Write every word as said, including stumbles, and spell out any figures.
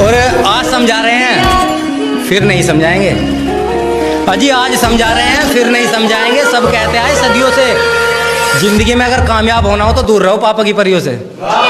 और आज समझा रहे हैं फिर नहीं समझाएंगे, अजी आज समझा रहे हैं फिर नहीं समझाएंगे। सब कहते हैं सदियों से जिंदगी में अगर कामयाब होना हो तो दूर रहो पापा की परियों से।